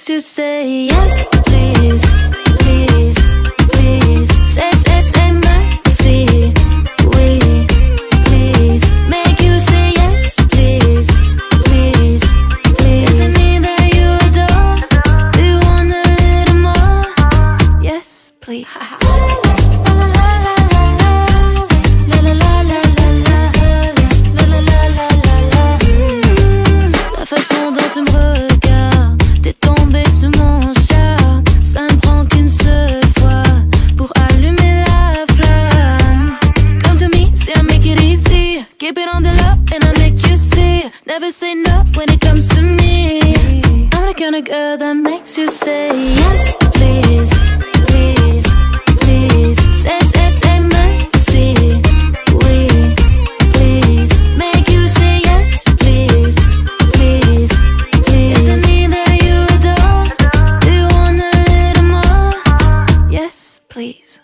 makes you say yes, please, please, please. Say mercy, we, please. Make you say yes, please, please, please. Does it mean that you adore? Do you want a little more? Yes, please. La façon dont tu me regardes, t'es tombé sous mon charme. Ça ne prend qu'une seule fois pour allumer la flamme. Come to me, say I make it easy. Keep it on the low and I make you see. Never say no when it comes to me. I'm the kind of girl that makes you say yes, please, please, please. Say mercy, we, please. Make you say yes, please, please, please. Does it mean that you adore? Do you want a little more? Yes, please.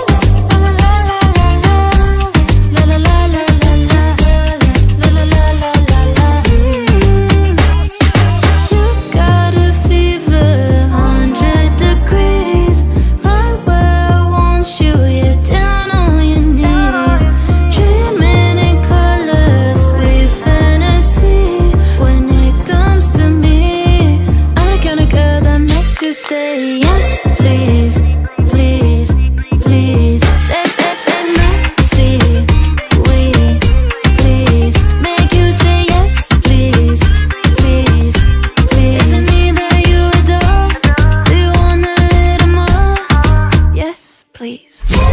You say yes, please, please, please. Say mercy, we, please. Make you say yes, please, please, please. Does it mean that you adore? Do you want a little more? Yes, please.